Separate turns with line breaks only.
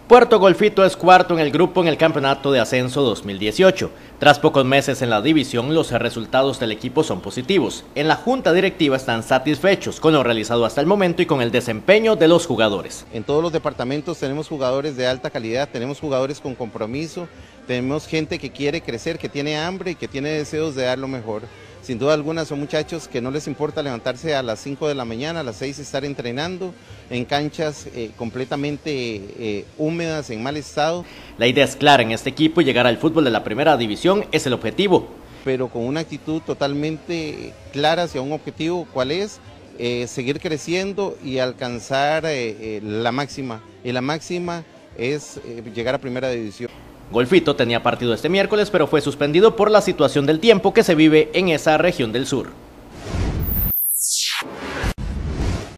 Puerto Golfito es cuarto en el grupo en el Campeonato de Ascenso 2018. Tras pocos meses en la división, los resultados del equipo son positivos. En la junta directiva están satisfechos con lo realizado hasta el momento y con el desempeño de los jugadores.
En todos los departamentos tenemos jugadores de alta calidad, tenemos jugadores con compromiso, tenemos gente que quiere crecer, que tiene hambre y que tiene deseos de dar lo mejor. Sin duda alguna son muchachos que no les importa levantarse a las 5 de la mañana, a las 6 estar entrenando en canchas completamente húmedas, en mal estado.
La idea es clara en este equipo y llegar al fútbol de la primera división es el objetivo.
Pero con una actitud totalmente clara hacia un objetivo, ¿cuál es? Seguir creciendo y alcanzar la máxima. Y la máxima es llegar a primera división.
Golfito tenía partido este miércoles, pero fue suspendido por la situación del tiempo que se vive en esa región del sur.